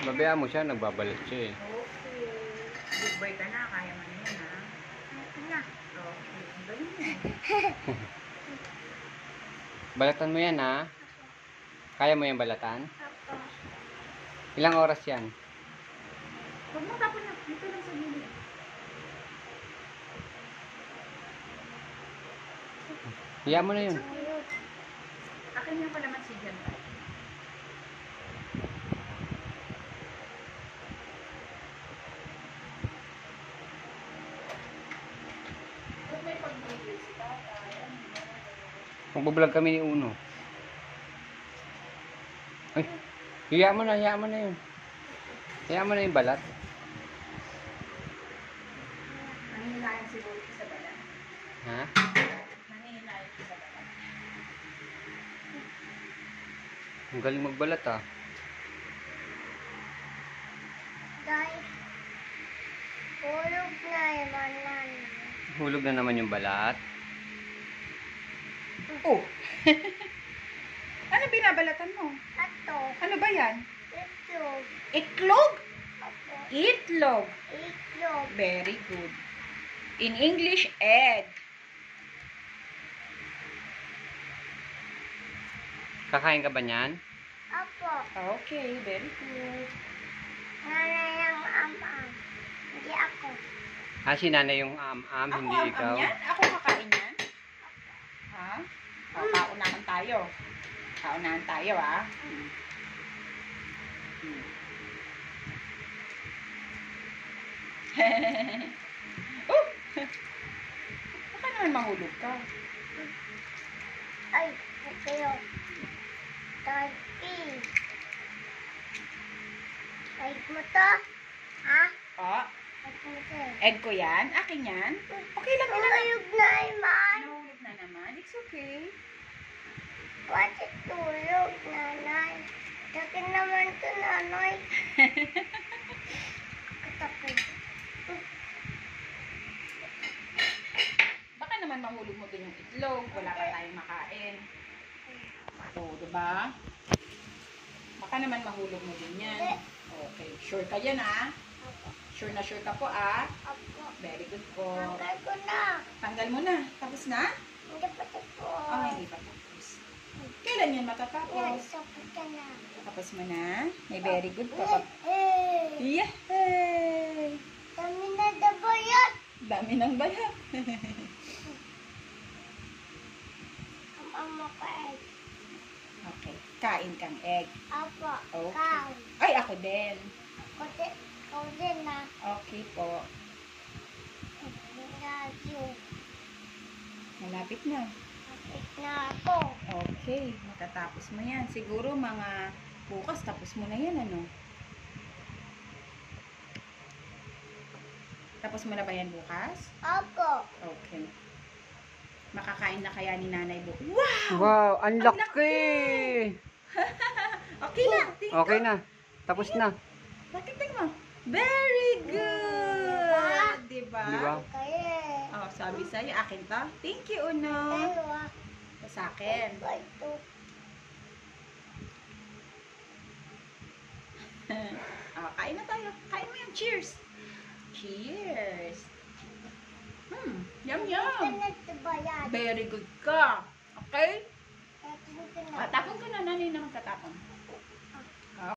Babayaan mo siya, nagbabalat siya eh. Okay. Big boy ka na, kaya mo na yan, ha? Ito na. Okay. Galing mo. Balatan mo yan ha. Kaya mo yung balatan? Ako. Ilang oras yan? Huwag mo tapon na. Dito lang sa gilid. Hiya mo na yun. Ayun. Akin yung kalamansi dyan. Huwag may pag-video si tatay. Magbablog kami ni Uno. Ay, hiya mo na yun. Hiya mo na yung balat. Nangihilayan si Boy sa balat. Ha? Nangihilayan si sa balat. Ang galing magbalat ah. Guys. Hulog na yung manan. Hulog na naman yung balat. Oh! Ano binabalatan mo? Ato. Ano ba yan? Itlog. Itlog? Ako. Itlog. Itlog. Very good. In English, egg. Kakain ka ba niyan? Apo. Okay, very good. Nanay ang amang. Hindi ako. Ah, si nanay yung am-am, Ako hindi ang ikaw. yan? Ako kakain yan? Ha? O, kaunahan tayo. Kaunahan tayo, ha? Oh! Baka naman mahulog ka. Ay, kayo. Turkey. Ay mo to? Ha? O, Ay mo to. egg ko yan? Akin yan? Okay lang, ilan? Tulog na iman. Nahulog na naman. It's okay. Bakit tulog, nanay? Takin naman to, nanay. Katakay. Baka naman mahulog mo din yung itlog. Wala pa tayong makain. O, diba? Baka naman mahulog mo din yan. Okay. Sure ka yan, ah? Sure ka po, ah? Apo. Very good po. Tanggal ko na. Tanggal mo na. Tapos na? Hindi pa tapos. Oh, hindi pa tapos. Kailan yan Yan, matatapos? sapot ka na. Tapos mo na? May very good po. Eh, Yay! dami na dabo yan. Dami ng balat. Ang ama ko egg. Okay. Kain kang egg. Apo. Okay. Cow. Ay, ako din. Ikaw din na. Okay po. Radyo. Malapit na. Kapit na ako. Okay. Matatapos mo yan. Siguro mga bukas tapos mo na yan, ano? Tapos mo na ba yan bukas? Apo. Okay. Makakain na kaya ni nanay bukas? Wow! Wow, ang Ang laki! Okay na. Tingin Okay ko. na. Tapos na. Bakit mo? Very good! Diba? Diba? Kaya. Oh, sabi sa'yo, akin to. Thank you, Uno. Dalawa. Ito sa akin. Ito. Oh, kain na tayo. Kain mo yung cheers. Cheers. Yum, yum. Ito na ito ba yan? Very good ka. Okay? Ito na. Tapon ka na.